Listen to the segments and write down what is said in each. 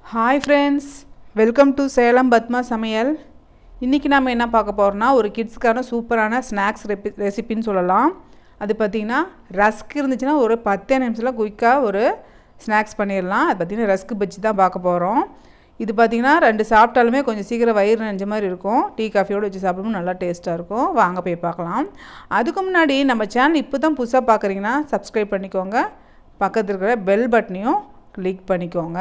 Hi friends, welcome to Salem Padma சமையல். இன்றைக்கி நம்ம என்ன பார்க்க போகிறோம்னா ஒரு கிட்ஸ்க்கான சூப்பரான ஸ்நாக்ஸ் ரெசிபின்னு சொல்லலாம். அது பார்த்திங்கன்னா ரஸ்க் இருந்துச்சுன்னா ஒரு 10 நிமிஷத்தில் குயிக்காக ஒரு ஸ்நாக்ஸ் பண்ணிடலாம். அது பார்த்திங்கன்னா ரஸ்க் பஜ்ஜி தான் பார்க்க போகிறோம். இது பார்த்திங்கன்னா 2 சாப்பிட்டாலுமே கொஞ்சம் சீக்கிரம் வயிறு நெஞ்ச மாதிரி இருக்கும். டீ காஃபியோடு வச்சு சாப்பிடும்போது நல்லா டேஸ்ட்டாக இருக்கும். வாங்க போய் பார்க்கலாம். அதுக்கு முன்னாடி நம்ம சேனல் இப்போ தான் புதுசாக பார்க்குறீங்கன்னா சப்ஸ்கிரைப் பண்ணிக்கோங்க. பக்கத்தில் இருக்கிற பெல் பட்டனையும் கிளிக் பண்ணிக்கோங்க.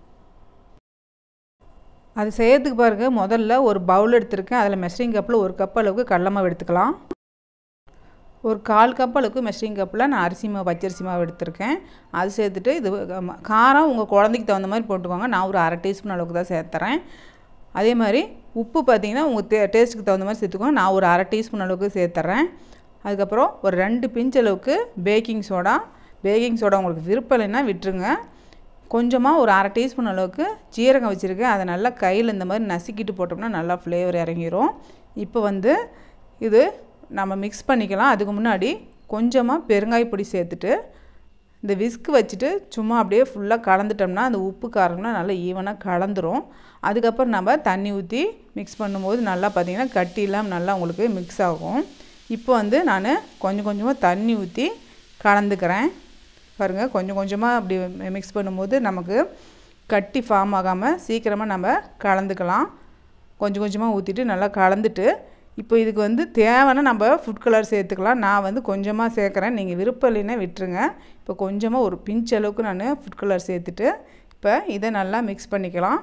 அது செய்யறதுக்கு பாருங்கள், முதல்ல ஒரு பவுல் எடுத்துருக்கேன். அதில் மெஷரிங் கப்பில் 1 கப் அளவுக்கு கடலை மாவு எடுத்துக்கலாம். ஒரு 1/4 கப் அளவுக்கு மெஷரிங் கப்பில் நான் அரிசி மாவு, பச்சரிசி மாவு எடுத்துருக்கேன். அது சேர்த்துட்டு இது காரம் உங்கள் குழந்தைக்கு தகுந்த மாதிரி போட்டுக்கோங்க. நான் ஒரு 1/2 டீஸ்பூன் அளவுக்கு தான் சேர்த்துறேன். அதே மாதிரி உப்பு பார்த்திங்கன்னா உங்கள் டேஸ்ட்டுக்கு தகுந்த மாதிரி சேர்த்துக்கோங்க. நான் ஒரு 1/2 டீஸ்பூன் அளவுக்கு சேர்த்துறேன். அதுக்கப்புறம் ஒரு 2 பிஞ்ச் அளவுக்கு பேக்கிங் சோடா உங்களுக்கு விருப்பம் இல்லைன்னா விட்டுருங்க. கொஞ்சமாக ஒரு 1/2 டீஸ்பூன் அளவுக்கு ஜீரகம் வச்சுருக்கேன். அதை நல்லா கையில் இந்த மாதிரி நசுக்கிட்டு போட்டோம்னா நல்லா ஃப்ளேவர் இறங்கிடும். இப்போ இது நம்ம மிக்ஸ் பண்ணிக்கலாம். அதுக்கு முன்னாடி கொஞ்சமாக பெருங்காய பொடி சேர்த்துட்டு இந்த விஸ்க் வச்சுட்டு சும்மா அப்படியே ஃபுல்லாக கலந்துட்டோம்னா அந்த உப்பு காரம்லாம் நல்லா ஈவனாக கலந்துரும். அதுக்கப்புறம் நம்ம தண்ணி ஊற்றி மிக்ஸ் பண்ணும்போது நல்லா பார்த்திங்கன்னா கட்டிலாம் நல்லா உங்களுக்கு மிக்ஸ் ஆகும். இப்போ நான் கொஞ்சம் கொஞ்சமாக தண்ணி ஊற்றி கலந்துக்கிறேன். பாருங்கள், கொஞ்சம் கொஞ்சமாக அப்படி மிக்ஸ் பண்ணும்போது நமக்கு கட்டி ஃபார்ம் ஆகாமல் சீக்கிரமாக நம்ம கலந்துக்கலாம். கொஞ்சம் கொஞ்சமாக ஊற்றிட்டு நல்லா கலந்துட்டு இப்போ இதுக்கு தேவைன்னா நம்ம ஃபுட் கலர் சேர்த்துக்கலாம். நான் கொஞ்சமாக சேர்க்குறேன். நீங்கள் விருப்பம் இல்லைன்னா விட்டுருங்க. இப்போ கொஞ்சமாக ஒரு பிஞ்ச் அளவுக்கு நான் ஃபுட் கலர் சேர்த்துட்டு இப்போ இதை நல்லா மிக்ஸ் பண்ணிக்கலாம்.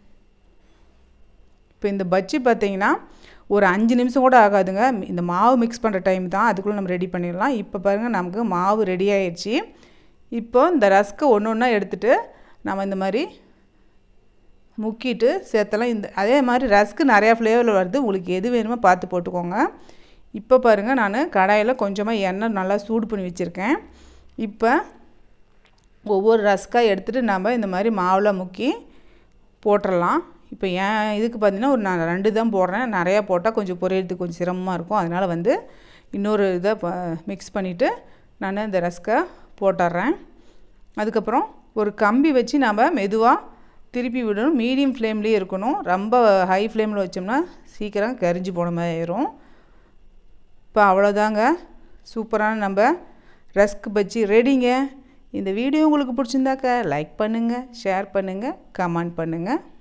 இப்போ இந்த பஜ்ஜி பார்த்திங்கன்னா ஒரு 5 நிமிஷம் கூட ஆகாதுங்க. இந்த மாவு மிக்ஸ் பண்ணுற டைம் தான், அதுக்குள்ளே நம்ம ரெடி பண்ணிடலாம். இப்போ பாருங்கள், நமக்கு மாவு ரெடி ஆயிடுச்சு. இப்போ இந்த ரஸ்க்கை ஒன்று ஒன்றா எடுத்துகிட்டு நம்ம இந்த மாதிரி முக்கிட்டு சேர்த்தலாம். அதே மாதிரி ரஸ்க்கு நிறையா ஃப்ளேவரில் வருது. உங்களுக்கு எது வேணுமோ பார்த்து போட்டுக்கோங்க. இப்போ பாருங்கள், நான் கடாயில் கொஞ்சமாக எண்ணெய் நல்லா சூடு பண்ணி வச்சுருக்கேன். இப்போ ஒவ்வொரு ரஸ்க்காக எடுத்துகிட்டு நம்ம இந்த மாதிரி மாவில் முக்கி போட்டுடலாம். இப்போ இதுக்கு பார்த்திங்கன்னா நான் 2 தான் போடுறேன். நிறையா போட்டால் கொஞ்சம் பொரியறதுக்கு கொஞ்சம் சிரமமாக இருக்கும். அதனால் இன்னொரு இதை மிக்ஸ் பண்ணிவிட்டு நான் இந்த ரஸ்க்கை போட்டுடுறேன். அதுக்கப்புறம் ஒரு கம்பி வச்சு நம்ம மெதுவாக திருப்பி விடணும். மீடியம் ஃப்ளேம்லேயே இருக்கணும். ரொம்ப ஹை ஃப்ளேமில் வச்சோம்னா சீக்கிரம் கரிஞ்சு போன மாதிரி ஆயிரும். இப்போ அவ்வளோதாங்க, சூப்பரான நம்ம ரஸ்க் பஜ்ஜி ரெடிங்க. இந்த வீடியோ உங்களுக்கு பிடிச்சிருந்தாக்க லைக் பண்ணுங்கள், ஷேர் பண்ணுங்கள், கமெண்ட் பண்ணுங்கள்.